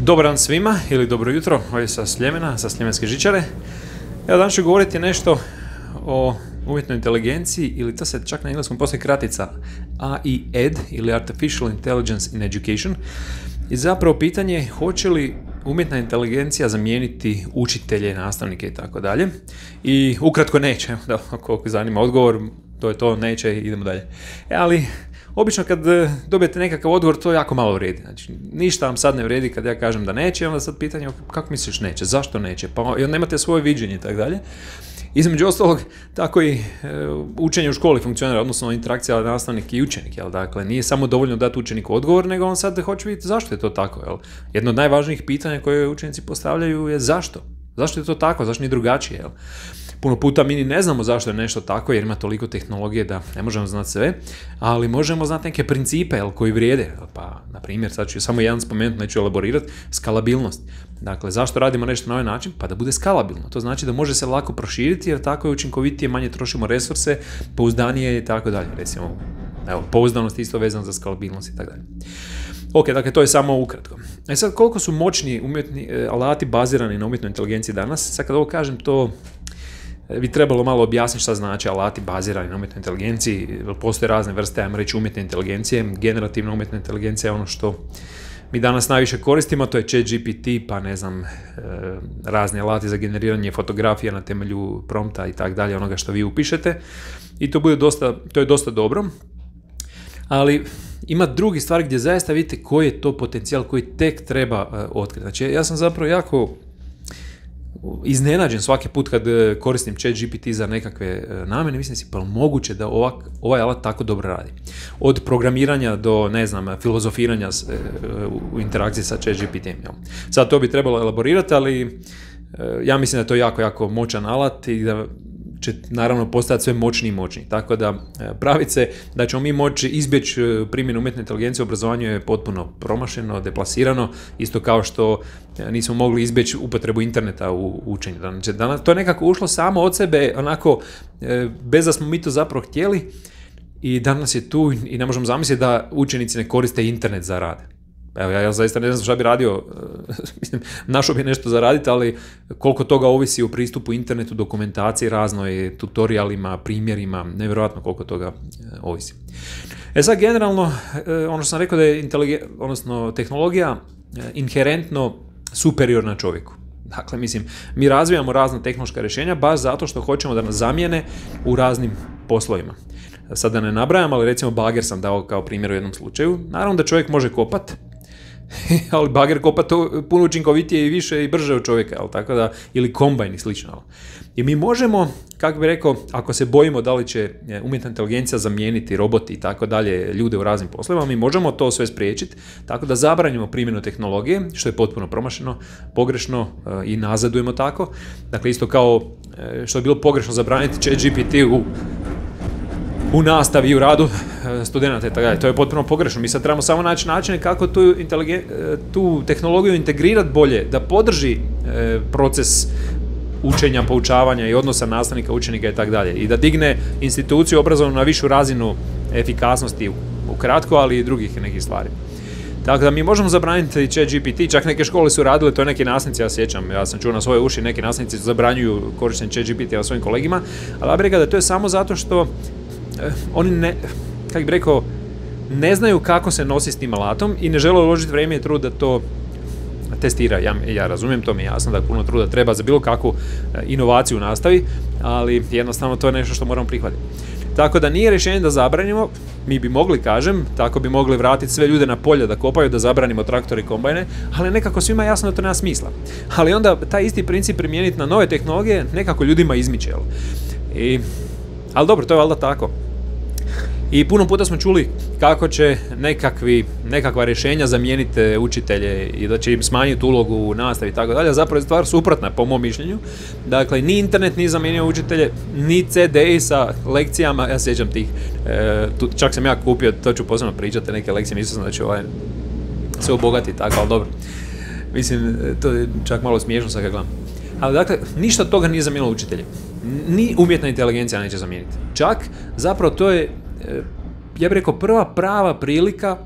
Dobar dan svima, ili dobro jutro, ovdje sa Sljemena, sa Sljemenske žičare. Evo danas ću govoriti nešto o umjetnoj inteligenciji, ili to se čak na engleskom postoji kratica AI-Ed, ili Artificial Intelligence in Education. I zapravo pitanje hoće li umjetna inteligencija zamijeniti učitelje, nastavnike i tako dalje. I ukratko neće, da, ako zanima odgovor, to je to, neće, idemo dalje. Ali obično kad dobijete nekakav odgovor, to jako malo vrijedi. Znači, ništa vam sad ne vrijedi kad ja kažem da neće, onda sad pitanje kako misliš neće, zašto neće, pa onda nemate svoje viđenje i tako dalje. Između ostalog, tako i učenje u školi funkcionira, odnosno interakcija nastavnik i učenik. Jel? Dakle, nije samo dovoljno dati učeniku odgovor, nego on sad hoće vidjeti zašto je to tako. Jel? Jedno od najvažnijih pitanja koje učenici postavljaju je zašto. Zašto je to tako, zašto nije drugačije. Jel? Puno puta mi ni ne znamo zašto je nešto tako, jer ima toliko tehnologije da ne možemo znati sve, ali možemo znati neke principe koji vrijede. Pa, na primjer, sad ću samo jedan spomenuti, neću elaborirati, skalabilnost. Dakle, zašto radimo nešto na ovaj način? Pa da bude skalabilno. To znači da može se lako proširiti, jer tako je učinkovitije, manje trošimo resurse, pouzdanije i tako dalje. Recimo, evo, pouzdanost isto vezano za skalabilnost i tako dalje. Ok, dakle, to je samo ukratko. Sad, koliko su moćni umjetni alati bazirani na umjetnoj inteligenciji danas? Sad kad ovo kažem, to bi trebalo malo objasniti šta znači alati bazirani na umjetnoj inteligenciji. Postoje razne vrste, ajmo reći, umjetne inteligencije. Generativna umjetna inteligencija je ono što mi danas najviše koristimo, to je ChatGPT, pa ne znam, razni alati za generiranje fotografija na temelju prompta i tak dalje, onoga što vi upišete. I to je dosta dobro. Ali ima drugi stvari gdje zaista vidite koji je to potencijal koji tek treba otkriti. Znači, ja sam zapravo jako iznenađen svaki put kad koristim ChatGPT za nekakve namjene, mislim si pa moguće da ovaj alat tako dobro radi. Od programiranja do, ne znam, filozofiranja u interakciji sa ChatGPT-em. Sad to bi trebalo elaborirati, ali ja mislim da je to jako, jako moćan alat i da će naravno postati sve moćniji i moćniji. Tako da praviti se da ćemo mi moći izbjeći primjenu umjetne inteligencije u obrazovanju je potpuno promašeno, deplasirano, isto kao što nismo mogli izbjeći upotrebu interneta u učenju. Znači, to je nekako ušlo samo od sebe, onako, bez da smo mi to zapravo htjeli, i danas je tu i ne možemo zamisliti da učenici ne koriste internet za rad. Evo, ja zaista ne znam šta bi radio, mislim, našao bi nešto za raditi, ali koliko toga ovisi o pristupu internetu, dokumentaciji raznoj, tutorialima, primjerima, nevjerojatno koliko toga ovisi. Sad, generalno, ono što sam rekao da je tehnologija inherentno superiorna čovjeku. Dakle, mislim, mi razvijamo razna tehnološka rješenja baš zato što hoćemo da nas zamijene u raznim poslovima. Sad da ne nabrajam, ali recimo bager sam dao kao primjer u jednom slučaju. Naravno da čovjek može kopat, ali bager kopa to puno učinkovitije i više i brže od čovjeka, tako da, ili kombajn i slično. I mi možemo, kako bi rekao, ako se bojimo da li će umjetna inteligencija zamijeniti roboti i tako dalje, ljude u raznim poslovima, mi možemo to sve spriječiti, tako da zabranimo primjenu tehnologije, što je potpuno promašeno, pogrešno i nazadujemo tako. Dakle, isto kao što je bilo pogrešno zabraniti ChatGPT u nastavi i u radu studenata i tako dalje. To je potpuno pogrešno. Mi sad trebamo samo naći načine kako tu tehnologiju integrirati bolje, da podrži proces učenja, poučavanja i odnosa nastavnika, učenika i tako dalje. I da digne instituciju obrazovnu na višu razinu efikasnosti ukratko, ali i drugih nekih stvari. Tako da mi možemo zabraniti ChatGPT, čak neke škole su radile, to je neki nastavnici, ja sjećam, ja sam čuo na svoje uši, neki nastavnici zabranjuju korištenje ChatGPT-a svojim kolegima, ali ja bih rekao da to je samo zato što oni ne znaju kako se nosi s tim alatom i ne žele uložiti vrijeme i trud da to testira. Ja razumijem, to mi je jasno da puno truda treba za bilo kakvu inovaciju u nastavi, ali jednostavno to je nešto što moramo prihvatiti. Tako da nije rješenje da zabranimo, mi bi mogli, kažem, tako bi mogli vratiti sve ljude na polje da kopaju, da zabranimo traktore i kombajne, ali nekako svima je jasno da to nema smisla. Ali onda taj isti princip primijeniti na nove tehnologije nekako ljudima izmiče. Ali dobro, to je valjda tako. I puno puta smo čuli kako će nekakva rješenja zamijeniti učitelje i da će im smanjiti ulogu u nastavi i tako dalje. Zapravo je stvar suprotna, po mom mišljenju. Dakle, ni internet nije zamijenio učitelje, ni CD-i sa lekcijama, ja sjećam tih, čak sam ja kupio, to ću posebno pričati, neke lekcije, nisam da ću se obogatiti tako, ali dobro. Mislim, to je čak malo smiješno sad kad gledam. Ali dakle, ništa od toga nije zamijenilo učitelje. Ni umjetna inteligencija neće zamijeniti. Čak, zapravo to je, ja bih rekao, prva prava prilika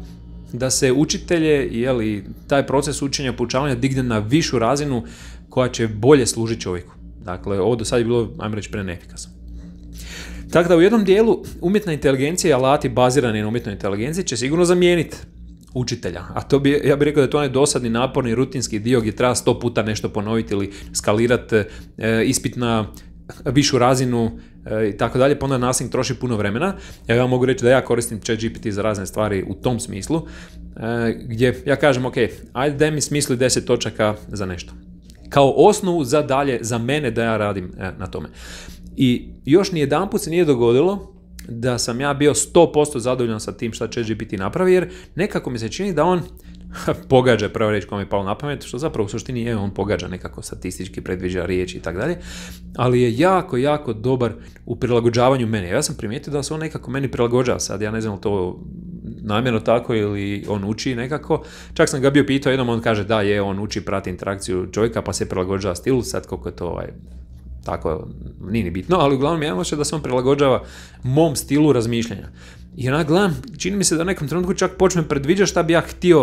da se učitelje, taj proces učenja, poučavanja digne na višu razinu koja će bolje služiti čovjeku. Dakle, ovo do sad je bilo, ajmo reći, preneefikasno. Tako da u jednom dijelu umjetna inteligencija i alati bazirani na umjetnoj inteligenciji će sigurno zamijeniti učitelja. A ja bih rekao da je to onaj dosadni, naporni, rutinski dio gdje treba 100 puta nešto ponoviti ili skalirati ispit na višu razinu i tako dalje, pa onda nastavnik troši puno vremena. Ja mogu reći da ja koristim ChatGPT za razne stvari u tom smislu, gdje ja kažem, ok, ajde daj mi smisli 10 točaka za nešto. Kao osnovu za dalje, za mene da ja radim na tome. I još ni jedanput se nije dogodilo da sam ja bio 100% zadovoljan sa tim šta ChatGPT napravi, jer nekako mi se čini da on pogađa, prva riječ koja mi je palo na pamet, što zapravo u suštini je, on pogađa nekako statistički, predviđa riječi i tako dalje, ali je jako, jako dobar u prilagođavanju mene. Ja sam primijetio da se on nekako meni prilagođava sad, ja ne znam to namjerno tako ili on uči nekako. Čak sam ga bio pitao, jednom on kaže da je, on uči, prati interakciju čovjeka pa se prilagođava stilu, sad koliko je to tako, nije ni bitno, ali uglavnom ja možem da se on prilagođava mom stilu razmišljanja. I onak gledam, čini mi se da u nekom trenutku čak počnem predviđati šta bi ja htio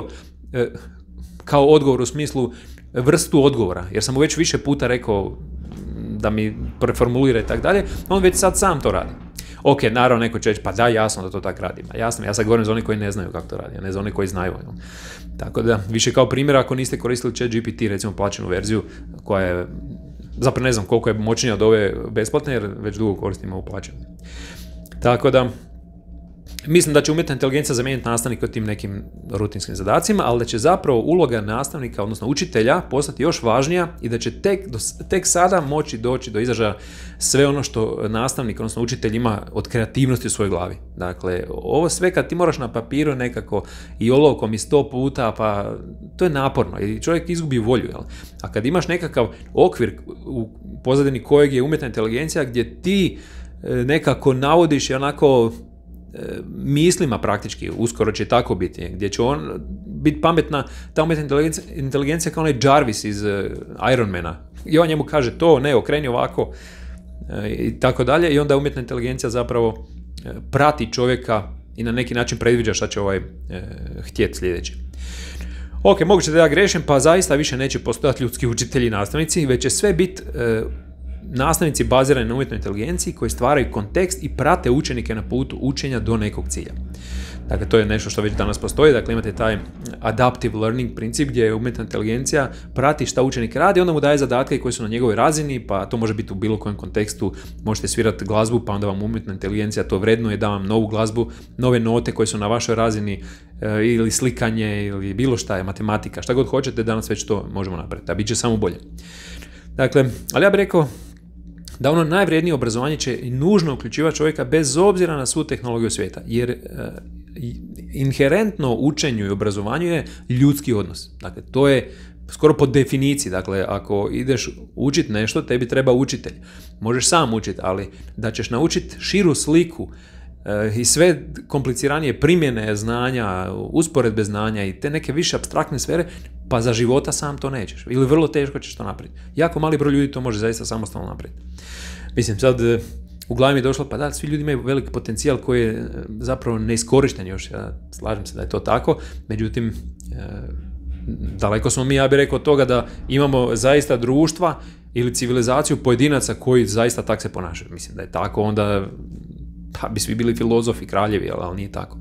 kao odgovor u smislu vrstu odgovora, jer sam mu već više puta rekao da mi preformulira i tako dalje, on već sad sam to radi. Ok, naravno neko će reći, pa da, jasno da to tako radim. Jasno, ja sad govorim za one koji ne znaju kako to radi, a ne za one koji znaju. Tako da, više kao primjer, ako niste koristili ChatGPT, recimo plaćenu verziju, koja je, zapravo ne znam koliko je moćnija od ove besplatne, jer već dugo koristimo ovu plaćenu. Tako da, mislim da će umjetna inteligencija zamijeniti nastavnika u tim nekim rutinskim zadacima, ali da će zapravo uloga nastavnika, odnosno učitelja, postati još važnija i da će tek sada moći doći do izražaja sve ono što nastavnik, odnosno učitelj ima od kreativnosti u svojoj glavi. Dakle, ovo sve kad ti moraš na papiru nekako i olovkom i 100 puta, pa to je naporno i čovjek izgubi volju. Jel? A kad imaš nekakav okvir u pozadini kojeg je umjetna inteligencija gdje ti nekako navodiš i onako mislima praktički, uskoro će tako biti, gdje će on biti pametna, ta umjetna inteligencija kao onaj Jarvis iz Ironmana. I on njemu kaže to, ne, okreni ovako i tako dalje i onda umjetna inteligencija zapravo prati čovjeka i na neki način predviđa šta će htjeti sljedeće. Ok, moguće da ja grešim, pa zaista više neće postojati ljudski učitelji i nastavnici, već će sve biti nastavnici bazirani na umjetnoj inteligenciji koji stvaraju kontekst i prate učenike na putu učenja do nekog cilja. Dakle, to je nešto što već danas postoji, dakle imate taj adaptive learning princip gdje umjetna inteligencija prati šta učenik radi, onda mu daje zadatke koji su na njegovoj razini, pa to može biti u bilo kojem kontekstu, možete svirati glazbu, pa onda vam umjetna inteligencija to vrednuje, da vam novu glazbu, nove note koje su na vašoj razini, ili slikanje, ili bilo šta je, matematika, šta god hoćete, danas već to možemo napraviti, a bit će samo bolje. Dakle, ali ja bih rekao da ono najvrijednije obrazovanje će nužno uključivati čovjeka bez obzira na svu tehnologiju svijeta, jer inherentno učenju i obrazovanju je ljudski odnos. Dakle, to je skoro po definiciji. Dakle, ako ideš učiti nešto, tebi treba učitelj. Možeš sam učiti, ali da ćeš naučiti širu sliku i sve kompliciranije primjene znanja, usporedbe znanja i te neke više apstraktne sfere, pa za života sam to nećeš. Ili vrlo teško ćeš to napraviti. Jako mali broj ljudi to može zaista samostalno napraviti. Mislim, sad u glavi mi je došlo, pa da, svi ljudi imaju veliki potencijal koji je zapravo neiskorišten još. Ja slažem se da je to tako. Međutim, daleko smo mi, ja bih rekao, od toga da imamo zaista društva ili civilizaciju pojedinaca koji zaista tak se ponašaju. Mislim da je tako, onda pa bi svi bili filozofi, kraljevi, ali nije tako.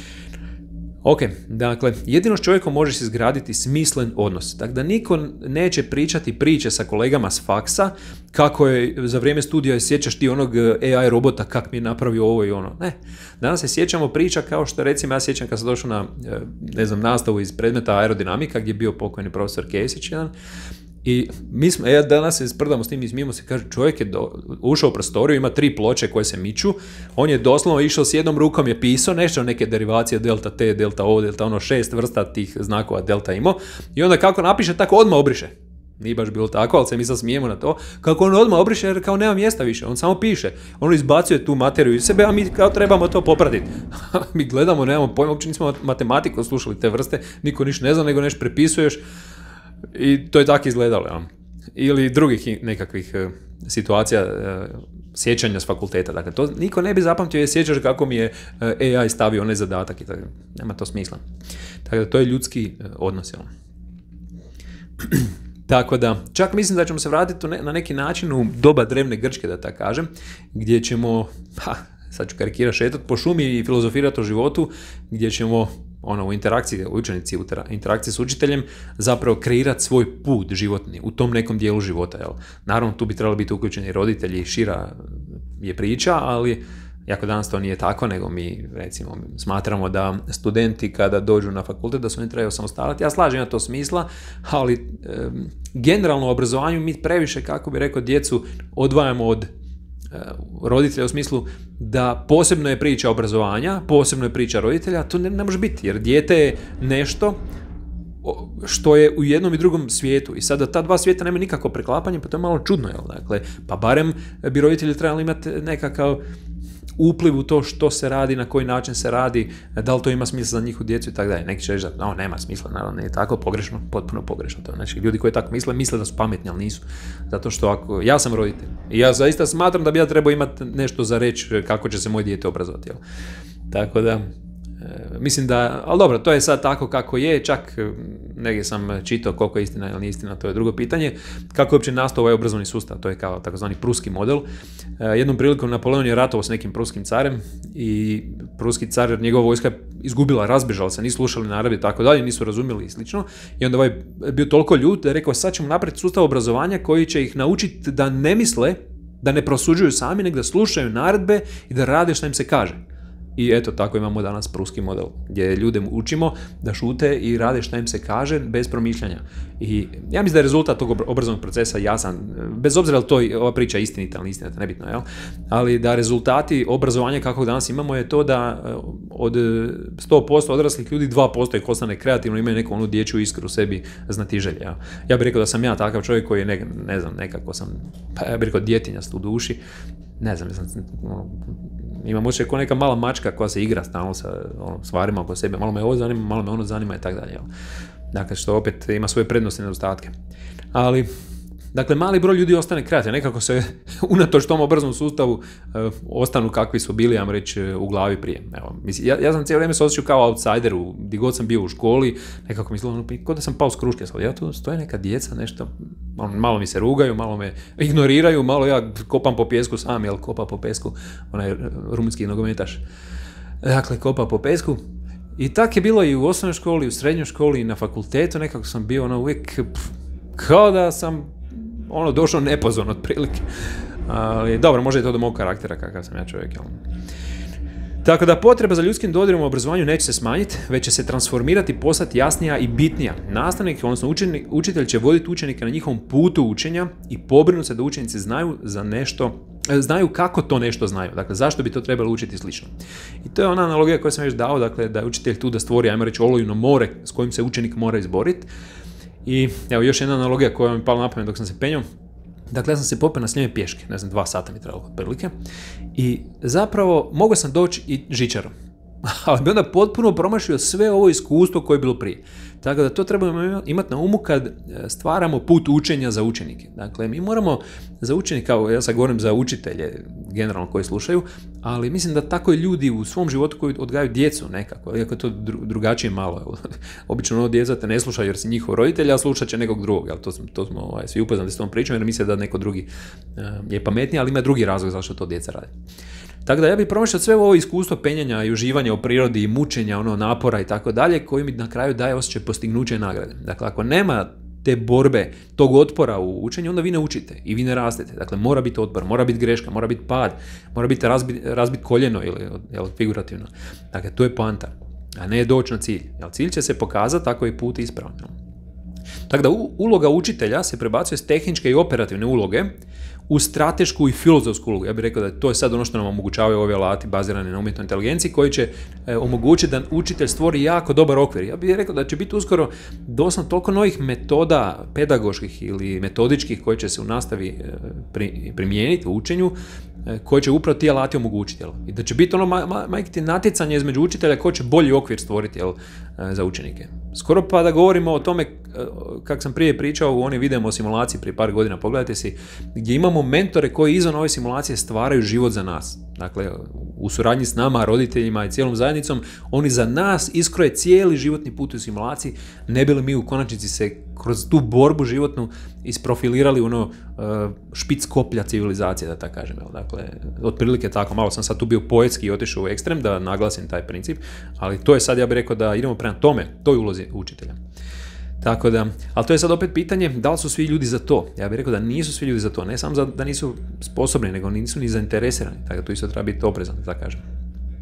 Ok, dakle, jedino s čovjekom možeš izgraditi smislen odnos. Dakle, da niko neće pričati priče sa kolegama s faksa, kako je za vrijeme studija sjećaš ti onog AI robota, kak mi je napravio ovo i ono. Ne, danas se sjećamo priča kao što recimo ja sjećam kad sam došao na, nastavu iz predmeta aerodinamika, gdje je bio pokojni profesor Kesić jedan. I mi smo, danas se sprdamo s tim i smijemo se, kaže, čovjek je ušao u prostoriju, ima 3 ploče koje se miču, on je doslovno išao s jednom rukom, je pisao nešto, neke derivacije delta T, delta O, delta 6 vrsta tih znakova delta imao, i onda kako napiše, tako odmah obriše. Nije baš bilo tako, ali se mi sad smijemo na to, kako on odmah obriše jer kao nema mjesta više, on samo piše, on izbacuje tu materiju iz sebe, a mi kao trebamo to popratiti. Mi gledamo, nemamo pojma, uopće nismo matematiku slušali te vrste, niko ništa ne zna, nego nešto prepisuješ. I to je tako izgledalo, ja. Ili drugih nekakvih situacija sjećanja s fakulteta. Dakle, to niko ne bi zapamtio, sjećaš kako mi je AI stavio onaj zadatak i tako. Nema to smisla. Tako da to je ljudski odnos. Tako da, čak mislim da ćemo se vratiti na neki način u doba drevne Grčke, da tako kažem, gdje ćemo, sad ću karikirati, šetati po šumi i filozofirati o životu, gdje ćemo u interakciji, učenici u interakciji s učiteljem, zapravo kreirati svoj put životni u tom nekom dijelu života. Jel? Naravno, tu bi trebali biti uključeni roditelji, šira je priča, ali jako danas to nije tako, nego mi recimo smatramo da studenti kada dođu na fakultet da su oni trebaju samostaliti. Ja slažem, ima to smisla, ali generalno u obrazovanju mi previše, kako bi rekao, djecu odvajamo od roditelja u smislu da posebno je priča obrazovanja, posebno je priča roditelja, to ne može biti, jer dijete je nešto što je u jednom i drugom svijetu i sada ta dva svijeta nema nikako preklapanje, pa to je malo čudno, jel? Dakle, pa barem bi roditelji trebali imati nekakav upliv u to što se radi, na koji način se radi, da li to ima smisla za njihovu djecu i tako dalje. Neki će reći da nema smisla, naravno nije tako, pogrešno, potpuno pogrešno. To znači, ljudi koji tako misle da su pametni, ali nisu. Zato što ja sam roditelj i ja zaista smatram da bi ja trebao imati nešto za reći kako će se moje dijete obrazovati. Jel? Tako da, mislim da, ali dobro, to je sad tako kako je, čak negdje sam čitao koliko je istina ili nije istina, to je drugo pitanje, kako je uopće nastao ovaj obrazovni sustav, to je kao takozvani pruski model. Jednom prilikom Napoleon je ratovao s nekim pruskim carem i pruski car, njegova vojska je izgubila, razbežala se, nisu slušali naredbe i tako dalje, nisu razumjeli i slično, i onda ovaj bio toliko ljut da je rekao sad ćemo napraviti sustav obrazovanja koji će ih naučiti da ne misle, da ne prosuđuju sami, nego da slušaju naredbe i da rade što im se kaže. I eto, tako imamo danas pruski model, gdje ljude učimo da šute i rade šta im se kaže bez promišljanja. I ja mislim da je rezultat tog obrazovnog procesa jasan, bez obzira da li ova priča istinita ili istinita, nebitno, jel? Ali da rezultati obrazovanja kakvog danas imamo je to da od 100% odraslih ljudi 2% ih ostane kreativno, imaju neku onu dječju iskru u sebi, znatiželje. Jel? Ja bih rekao da sam ja takav čovjek koji je, ne znam, nekako sam, ja bih rekao djetinjast u duši, ne znam, imam osjećaj kao neka mala mačka koja se igra stalno sa stvarima oko sebe, malo me ovo zanima, malo me ono zanima i tako dalje. Dakle, što opet ima svoje prednosti i nedostatke. Ali, dakle, mali broj ljudi ostane kreativan, nekako se unatoč tom obrazovnom sustavu ostanu kakvi su bili, ja reći, u glavi prije. Evo, mislim, ja sam cijelo vrijeme se osjećao kao outsider, gdje god sam bio u školi, nekako mislim, kao da sam pao s kruške, ja tu stoje neka djeca, nešto, malo mi se rugaju, malo me ignoriraju, malo ja kopam po pijesku sam, jel kopa po pesku, onaj rumunski nogometaš. Dakle, kopa po pesku. I tak je bilo i u osnovnoj školi, u srednjoj školi, i na fakultetu, nekako sam bio uvijek kao da sam došao nepozorno otprilike. Ali dobro, možda je to do mog karaktera kakav sam ja čovjek. Jel? Tako da potreba za ljudskim dodirom u obrazovanju neće se smanjiti, već će se transformirati, postati jasnija i bitnija. Nastavnik, odnosno učitelj će voditi učenike na njihovom putu učenja i pobrinuti se da učenici znaju kako to nešto znaju. Dakle, zašto bi to trebalo učiti slično. I to je ona analogija koju sam već dao, dakle, da je učitelj tu da stvori, ajmo reći, olujno more s kojim se učenik mora izboriti. I evo još jedna analogija koja mi je pala na pamet dok sam se penjao. Dakle, ja sam se popeo na Sljeme pješke, 2 sata mi trebalo otprilike. I zapravo mogao sam doći i žičarom. Ali bi onda potpuno promašio sve ovo iskustvo koje je bilo prije. Tako da to trebamo imati na umu kad stvaramo put učenja za učenike. Dakle, mi moramo za učenike, kao ja sad govorim za učitelje generalno koji slušaju, ali mislim da tako i ljudi u svom životu koji odgajaju djecu nekako, iako je to drugačije malo. Obično djeca te ne slušaju jer si njihov roditelj, a slušat će nekog drugog. To smo svi upoznati s tom pričom jer misle da neko drugi je pametniji, ali ima drugi razlog zašto to djeca rade. Tako da ja bih promašao sve ovo iskustvo penjanja i uživanja u prirodi i mučenja, napora i tako dalje, koji mi na kraju daje osjećaj postignuća i nagrade. Dakle, ako nema te borbe, tog otpora u učenju, onda vi ne učite i vi ne rastete. Dakle, mora biti otpor, mora biti greška, mora biti pad, mora biti razbit koljeno ili figurativno. Dakle, to je poanta, a ne doći na cilj. Jer cilj će se pokazati ako je put ispravan. Tako da uloga učitelja se prebacuje s tehničke i operativne uloge u stratešku i filozofsku ulogu. Ja bih rekao da to je sad ono što nam omogućavaju ovi alati bazirani na umjetnoj inteligenciji koji će omogućiti da učitelj stvori jako dobar okvir. Ja bih rekao da će biti uskoro doslovno toliko novih metoda pedagoških ili metodičkih koje će se u nastavi primijeniti u učenju, koje će upravo ti alati omogućiti. I da će biti majke natjecanje između učitelja ko će bolji okvir stvoriti za učenike. Skoro pa da govorimo o tome, kako sam prije pričao, oni vidimo o simulaciji prije par godina, pogledajte si, gdje imamo mentore koji izvan ove simulacije stvaraju život za nas. Dakle, u suradnji s nama, roditeljima i cijelom zajednicom, oni za nas iskroje cijeli životni put u simulaciji, ne bi li mi u konačnici se kroz tu borbu životnu isprofilirali špic koplja civilizacije, da tako kažem. Dakle, otprilike tako, malo sam sad tu bio poetski i otišao u ekstrem da naglasim taj princip, ali to je sad, ja bih rekao da idemo prema tome, toj ulozi učitelja. Tako da, ali to je sad opet pitanje, da li su svi ljudi za to? Ja bih rekao da nisu svi ljudi za to, ne samo da nisu sposobni, nego nisu ni zainteresirani, tako da tu isto treba biti oprezan, da tako kažem.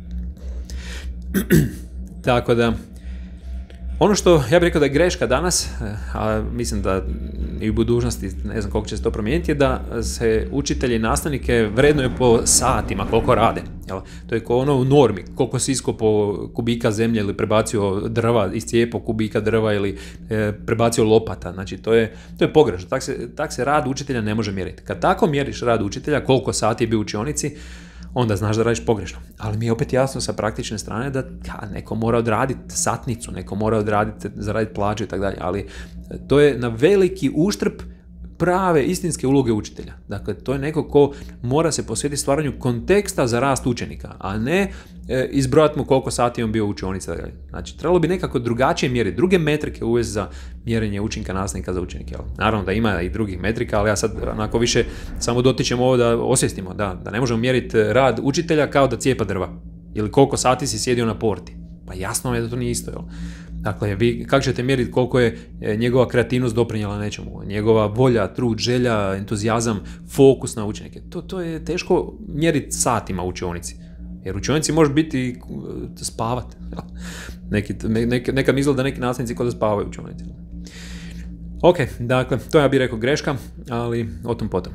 Tako da, ono što ja bih rekao da je greška danas, a mislim da i u budućnosti, ne znam koliko će se to promijeniti, je da se učitelji i nastavnike vrednuju po satima, koliko rade. Jel? To je kao u normi, koliko si iskopao kubika zemlje ili prebacio drva, iscijepao kubika drva ili prebacio lopata. Znači, to je pogrešno. Tak se rad učitelja ne može mjeriti. Kad tako mjeriš rad učitelja, koliko sati je bio u učionici, onda znaš da radiš pogrešno. Ali mi je opet jasno sa praktične strane da neko mora odraditi satnicu, neko mora zaraditi plaću i tako dalje, ali to je na veliki uštrb prave istinske uloge učitelja. Dakle, to je neko ko mora se posvetiti stvaranju konteksta za rast učenika, a ne izbrojati mu koliko sati on bio u učionici. Znači, trebalo bi nekako drugačije mjeriti, druge metrike uvesti za mjerenje učinka nastavnika za učenike. Naravno da ima i drugih metrika, ali ja sad onako više samo dotičem ovo da osvijestimo, da ne možemo mjeriti rad učitelja kao da cijepa drva. Ili koliko sati si sjedio na porti. Pa jasno je da to nije isto, jel? Dakle, vi kako ćete mjeriti koliko je njegova kreativnost doprinijela nečemu, njegova volja, trud, želja, entuzijazam, fokus na učenike. To je teško mjeriti satima u učionici. Jer u učionici može biti spavati. Nekad misle da neki nastavnici kod da spavaju u učionici. Ok, dakle, to ja bih rekao greška, ali o tom potom.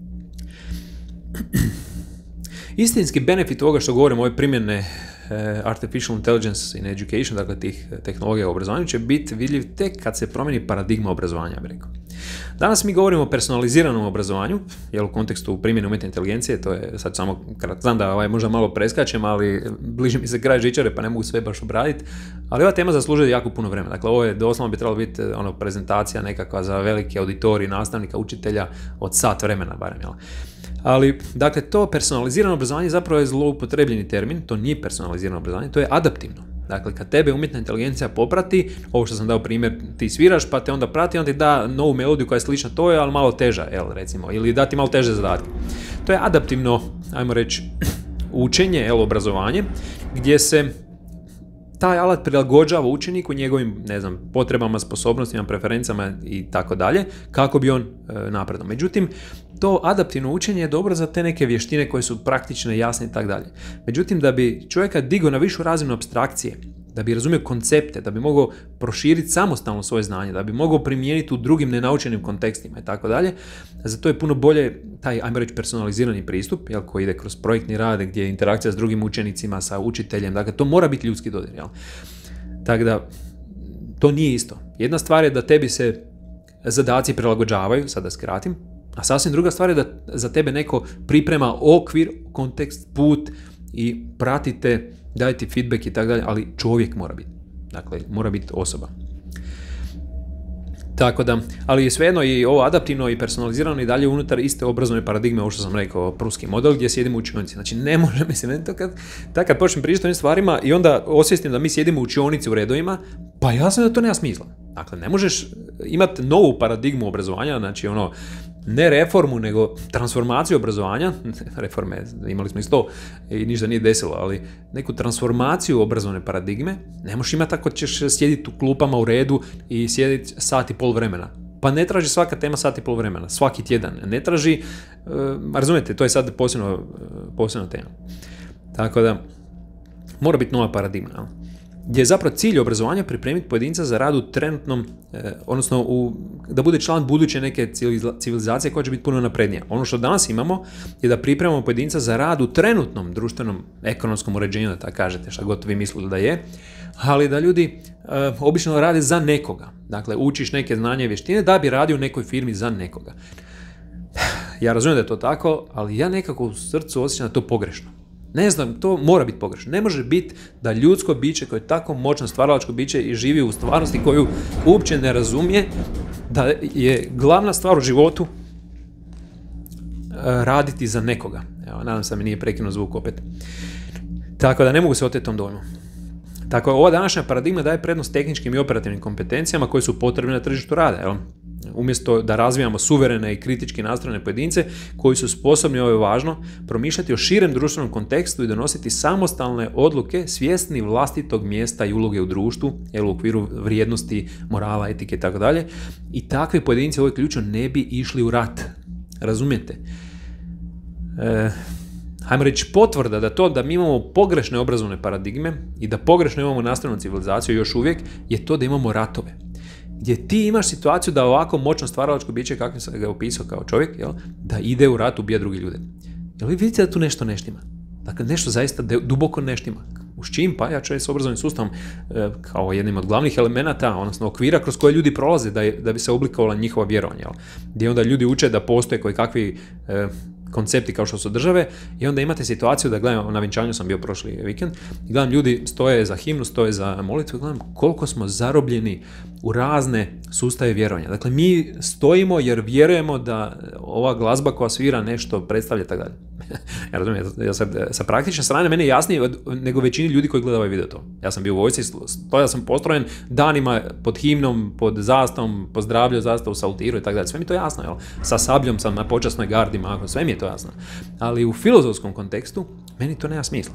Istinski benefit ovoga što govorimo, ove primjene artificial intelligence in education, dakle tih tehnologija u obrazovanju, će biti vidljiv tek kad se promijeni paradigma obrazovanja, ja bih rekao. Danas mi govorimo o personaliziranom obrazovanju, jer u kontekstu primjene umjetne inteligencije, to je sad samo, znam da možda malo preskačem, ali bliže mi se kraj žičare pa ne mogu sve baš obraditi, ali ova tema zaslužuje jako puno vremena. Dakle, ovo je doslovno bi trebalo biti prezentacija nekakva za veliki auditorij nastavnika, učitelja od sat vremena barem, jel? Ali, dakle, to personalizirano obrazovanje zapravo je zloupotrebljeni termin, to nije personalizirano obrazovanje, to je adaptivno. Dakle, kad tebe umjetna inteligencija poprati, ovo što sam dao primjer, ti sviraš pa te onda prati, onda ti da novu melodiju koja je slična toj, ali malo teža, recimo, ili da ti malo teže zadatke. To je adaptivno, ajmo reći, učenje, obrazovanje, gdje se taj alat prilagođava učeniku njegovim, potrebama, sposobnostima, preferencama i tako dalje, kako bi on napredao. Međutim, to adaptivno učenje je dobro za te neke vještine koje su praktične, jasne i tako dalje. Međutim, da bi čovjeka digao na višu razinu apstrakcije, da bi razumio koncepte, da bi mogao proširiti samostalno svoje znanje, da bi mogao primijeniti u drugim nenaučenim kontekstima i tako dalje, zato je puno bolje taj, ajmo reći, personalizirani pristup, koji ide kroz projektni rad, gdje je interakcija s drugim učenicima, sa učiteljem, dakle, to mora biti ljudski dodir, jel? Tako da, to nije isto. Jedna stvar je da tebi se zadaci prilagođavaju, sad da skratim, a sasvim druga stvar je da za tebe neko priprema okvir, kontekst, put i pratite, daje ti feedback i tako dalje, ali čovjek mora biti. Dakle, mora biti osoba. Tako da, ali svejedno i ovo adaptivno i personalizirano i dalje unutar iste obrazovne paradigme, ovo što sam rekao, pruski model, gdje sjedimo u učionici. Znači, ne može, mislim, kad počnem pričati o ovim stvarima i onda osvijestim da mi sjedimo u učionici u redovima, pa jasno da to nema smisla. Dakle, ne možeš imati novu paradigmu obrazovanja, znači ne reformu, nego transformaciju obrazovanja, reforme, imali smo isto i ništa nije desilo, ali neku transformaciju obrazovne paradigme, ne možeš imati ako ćeš sjediti u klupama u redu i sjediti sat i pol vremena. Pa ne traži svaka tema sat i pol vremena, svaki tjedan. Ne traži, razumijete, to je sad posebna tema. Tako da, mora biti nova paradigma. Gdje je zapravo cilj obrazovanja pripremiti pojedinca za rad u trenutnom, odnosno da bude član buduće neke civilizacije koja će biti puno naprednija. Ono što danas imamo je da pripremamo pojedinca za rad u trenutnom društvenom ekonomskom uređenju, da tako kažete, šta god vi mislili da je, ali da ljudi obično rade za nekoga. Dakle, učiš neke znanje i vještine da bi radio u nekoj firmi za nekoga. Ja razumijem da je to tako, ali ja nekako u srcu osjećam da je to pogrešno. Ne znam, to mora biti pogrešno. Ne može biti da ljudsko biće koje je tako moćno stvaralačko biće i živi u stvarnosti koju uopće ne razumije, da je glavna stvar u životu raditi za nekoga. Evo, nadam se da mi nije prekinuo zvuk opet. Tako da ne mogu se oteti tom dojmu. Tako, ova današnja paradigma daje prednost tehničkim i operativnim kompetencijama koje su potrebne na tržištu rada. Jel? Umjesto da razvijamo suverene i kritički nastrojene pojedince koji su sposobni, ovo je važno, promišljati o širem društvenom kontekstu i donositi samostalne odluke svjesni vlastitog mjesta i uloge u društvu, jel, u okviru vrijednosti, morala, etike itd. I takvi pojedinci, ovo je ključno, ne bi išli u rat. Razumijete? Hajmo reći potvrda da mi imamo pogrešne obrazovne paradigme i da pogrešno imamo nastrojenu civilizaciju još uvijek je to da imamo ratove. Gdje ti imaš situaciju da ovako moćno stvaralačko biće, kako sam ga opisao kao čovjek, jel, da ide u rat, ubija drugi ljude. Jel vi vidite da tu nešto ne štima? Dakle, nešto zaista duboko ne štima. U čim? Pa ja čovjek s obrazovnim sustavom kao jednim od glavnih elemenata, odnosno okvira kroz koje ljudi prolaze da bi se oblikovala njihova vjerovanja. Jel? Gdje onda ljudi uče da postoje koji kakvi koncepti kao što su države i onda imate situaciju da gledam, na vjenčanju sam bio prošli vikend, i gledam ljudi stoje za himnu, stoje za molitvu, gledam koliko smo zarobljeni u razne sustave vjerovanja. Dakle, mi stojimo jer vjerujemo da ova glazba koja svira nešto predstavlja tako dalje. Ja razumijem, sa praktične strane meni je jasnije nego većini ljudi koji gledaju ovaj video to. Ja sam bio u vojsci, stojao sam postrojen danima pod himnom, pod zastavom, pozdravljao zastavu, salutiru i tako dalje. Sve mi to jasno, jel? Sa sabljom sam na počasnoj gardi, mako, sve mi je to jasno. Ali u filozofskom kontekstu meni to nema smisla.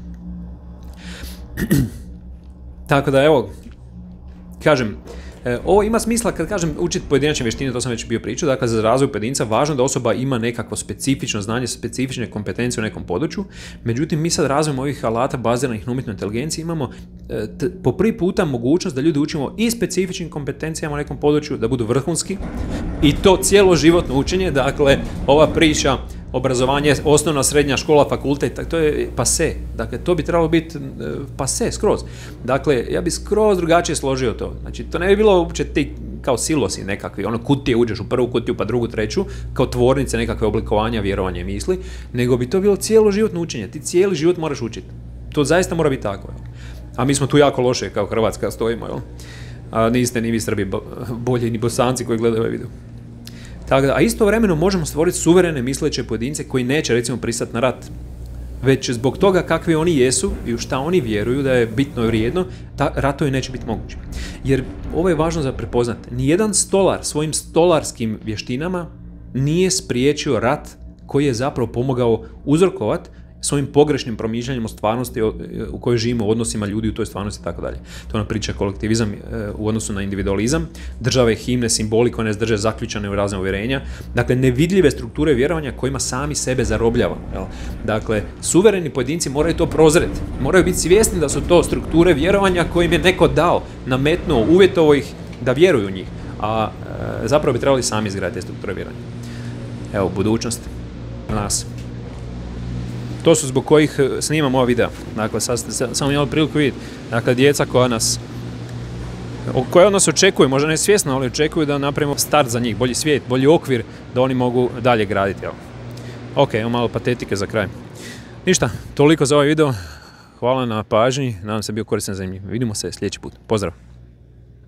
Tako da, evo, kažem, ovo ima smisla kad kažem učiti pojedinačne vještine, to sam već bio pričao, dakle za razvoj pojedinca važno da osoba ima nekakvo specifično znanje, specifične kompetencije u nekom području, međutim mi sad razvojem ovih alata baziranih na umjetnoj inteligenciji imamo po prvi puta mogućnost da ljudi učimo i specifičnim kompetencijama u nekom području, da budu vrhunski i to cjeloživotno učenje, dakle ova priča obrazovanje, osnovna, srednja škola, fakultet, to je pase. Dakle, to bi trebalo biti pase, skroz. Dakle, ja bi skroz drugačije složio to. Znači, to ne bi bilo uopće ti kao silosi nekakvi, ono kutije, uđeš u prvu kutiju, pa drugu, treću, kao tvornice nekakve oblikovanja, vjerovanja i misli, nego bi to bilo cijeloživotno učenje. Ti cijeli život moraš učiti. To zaista mora biti tako. Jel? A mi smo tu jako loše kao Hrvatska stojimo, jel? A niste ni vi Srbi bolji, ni Bosanci koji gledaju ovaj video. Tako da, a istovremeno možemo stvoriti suverene misleće pojedince koji neće recimo pristati na rat. Već zbog toga kakvi oni jesu i u šta oni vjeruju da je bitno i vrijedno, ratovi neće biti mogući. Jer ovo je važno za prepoznati. Nijedan stolar svojim stolarskim vještinama nije spriječio rat koji je zapravo pomogao uzrokovati svojim pogrešnim promišljanjem o stvarnosti u kojoj živimo, u odnosima ljudi u toj stvarnosti i tako dalje. To nam priča kolektivizam u odnosu na individualizam, države, himne, simboli koje nas drže zaključane u razne uvjerenja, dakle nevidljive strukture vjerovanja kojima sami sebe zarobljava. Jel? Dakle, suvereni pojedinci moraju to prozreti, moraju biti svjesni da su to strukture vjerovanja kojim je neko dao, nametnuo, uvjetovao ih da vjeruju u njih, a zapravo bi trebali sami izgraditi te strukture vjerovanja. Evo, budućnost nas. To su zbog kojih snimam ova videa. Dakle, sad samo imali priliku vidjeti. Dakle, djeca koja od nas očekuju, možda ne svjesno, ali očekuju da napravimo start za njih, bolji svijet, bolji okvir, da oni mogu dalje graditi. Evo. Ok, imamo malo patetike za kraj. Ništa, toliko za ovaj video. Hvala na pažnji, nadam se bio koristan za njih. Vidimo se sljedeći put. Pozdrav!